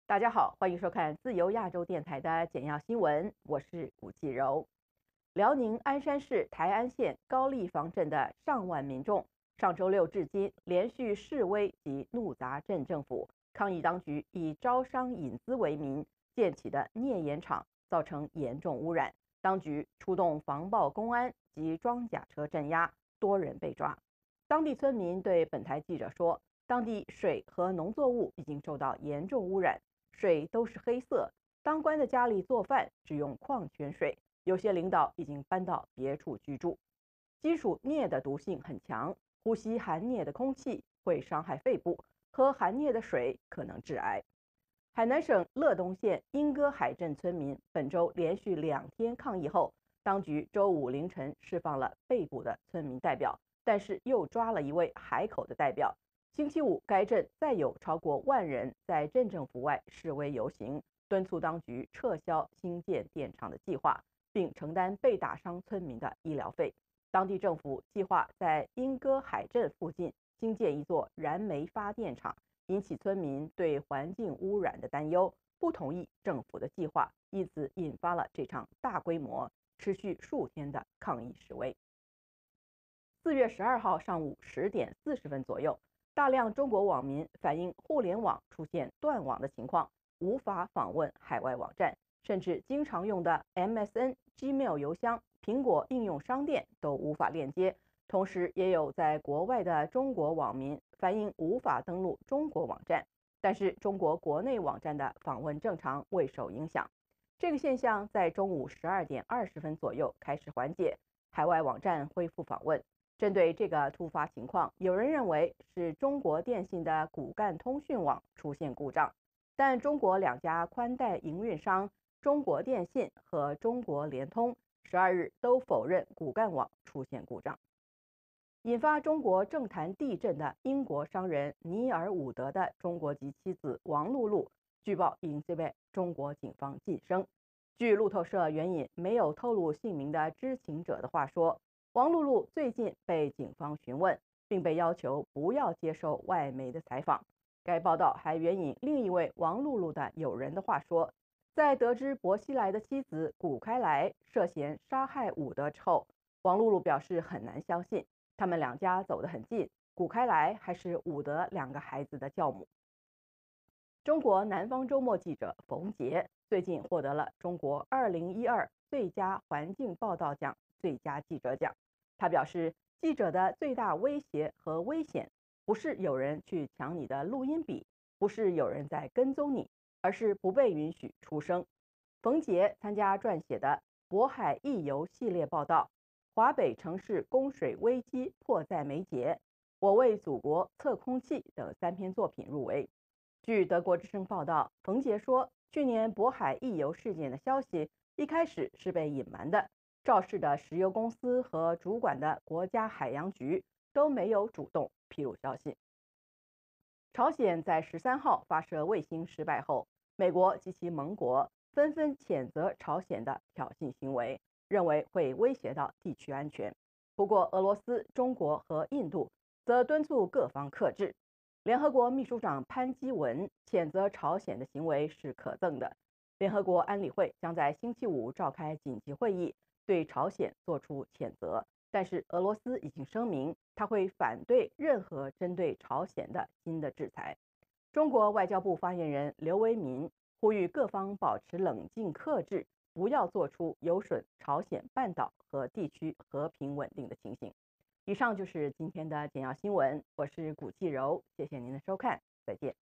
大家好，欢迎收看自由亚洲电台的简要新闻，我是古继柔。辽宁鞍山市台安县高丽坊镇的上万民众，上周六至今连续示威及怒砸镇政府，抗议当局以招商引资为名建起的镍盐厂造成严重污染，当局出动防暴公安及装甲车镇压，多人被抓。当地村民对本台记者说，当地水和农作物已经受到严重污染。水都是黑色，当官的家里做饭只用矿泉水，有些领导已经搬到别处居住。金属镍的毒性很强，呼吸含镍的空气会伤害肺部，喝含镍的水可能致癌。海南省乐东县英歌海镇村民本周连续2天抗议后，当局周五凌晨释放了被捕的村民代表，但是又抓了一位海口的代表。星期五，该镇再有超过1万人在镇政府外示威游行，敦促当局撤销新建电厂的计划，并承担被打伤村民的医疗费。当地政府计划在英歌海镇附近新建一座燃煤发电厂，引起村民对环境污染的担忧，不同意政府的计划，因此引发了这场大规模、持续数天的抗议示威。4月12号上午10点40分左右，大量中国网民反映互联网出现断网的情况，无法访问海外网站，甚至经常用的 MSN、Gmail 邮箱、苹果应用商店都无法链接。同时，也有在国外的中国网民反映无法登录中国网站，但是中国国内网站的访问正常，未受影响。这个现象在中午12点20分左右开始缓解，海外网站恢复访问。针对这个突发情况，有人认为是中国电信的骨干通讯网出现故障，但中国2家宽带营运商中国电信和中国联通12日都否认骨干网出现故障。引发中国政坛地震的英国商人尼尔·伍德的中国籍妻子王露露，据报已经被中国警方晋升。据路透社援引没有透露姓名的知情者的话说，王露露最近被警方询问，并被要求不要接受外媒的采访。该报道还援引另一位王露露的友人的话说，在得知薄熙来的妻子古开来涉嫌杀害伍德之后，王露露表示很难相信，他们2家走得很近，古开来还是伍德2个孩子的教母。中国南方周末记者冯杰最近获得了中国2012最佳环境报道奖最佳记者奖。他表示，记者的最大威胁和危险不是有人去抢你的录音笔，不是有人在跟踪你，而是不被允许出声。冯杰参加撰写的渤海一游系列报道，华北城市供水危机迫在眉睫，我为祖国测空气等3篇作品入围。据德国之声报道，冯杰说，去年渤海一游事件的消息一开始是被隐瞒的，肇事的石油公司和主管的国家海洋局都没有主动披露消息。朝鲜在13号发射卫星失败后，美国及其盟国纷纷谴责朝鲜的挑衅行为，认为会威胁到地区安全。不过，俄罗斯、中国和印度则敦促各方克制。联合国秘书长潘基文谴责朝鲜的行为是可憎的。联合国安理会将在星期五召开紧急会议，对朝鲜作出谴责。但是俄罗斯已经声明，他会反对任何针对朝鲜的新的制裁。中国外交部发言人刘维民呼吁各方保持冷静克制，不要做出有损朝鲜半岛和地区和平稳定的情形。以上就是今天的简要新闻，我是古继柔，谢谢您的收看，再见。